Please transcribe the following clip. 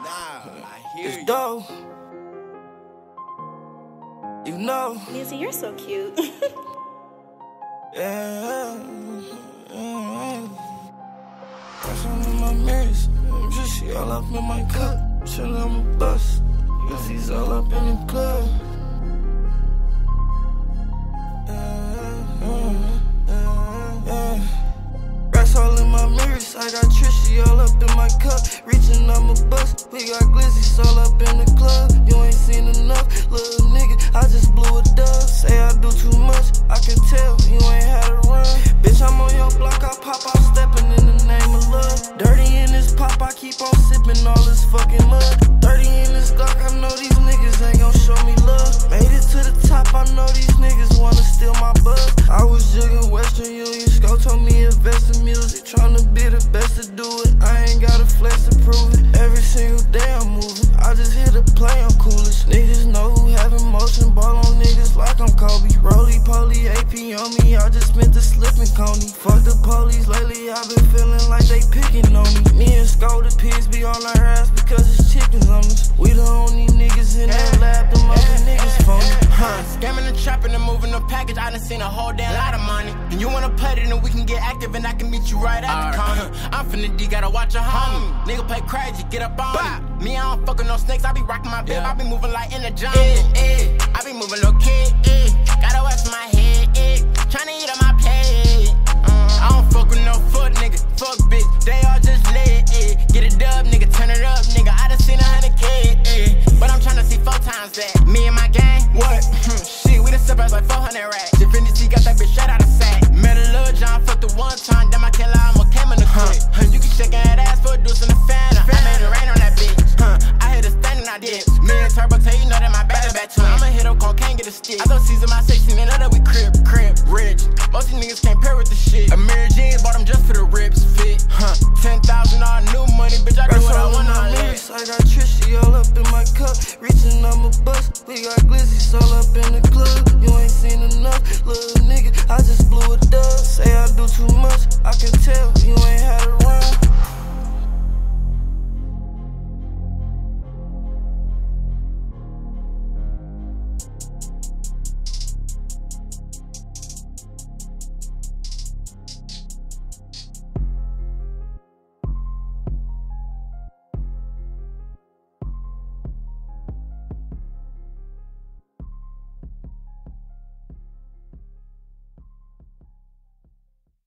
It's dope. You know. Nancy, you're so cute. Yeah. That's on my mirrors. Just she all up in my cup. Chillin' on my bus. Cause he's all up in the club. Rats all in my mirrors. I got Trishy all up in my cup. Reaching on my bus. We got glizzies all up in the club. You ain't seen enough, little nigga. I just blew a dub. Say I do too much. I can tell you ain't had a run. Bitch, I'm on your block. I pop out stepping in the name of love. Dirty in this pop. I keep on sipping all this fucking mud. Dirty in this Glock. I know these niggas ain't gon' show me love. Made it to the top. I know these niggas wanna steal my buzz. I was jugging Western Union. Sco told me invest in music. Tryna be the best to do it. I ain't got a flex to prove it. Every single day I'm moving. I just hit a play. I'm coolest. Niggas know who have emotion. Ball on niggas like I'm Kobe. Roly poly AP on me. I just spent the slipping Coney. Fuck the police. Lately I've been feeling like they picking on me. Me and Sco the pigs be on our ass because it's chickens on us. We the only niggas in that lab. Them other niggas phony. Scamming and trapping and moving the package. I done seen a whole damn lot of money. And you wanna play it and we can get active and I can meet you right at the corner. I'm finna D, gotta watch a homie. Nigga play crazy, get up on it. Me, I don't fuck with no snakes. I be rocking my bib. I be moving like in the jungle. I be moving low key. Gotta watch my head. Tryna eat on my plate. I don't fuck with no fuck niggas. Fuck bitch, they all just lit.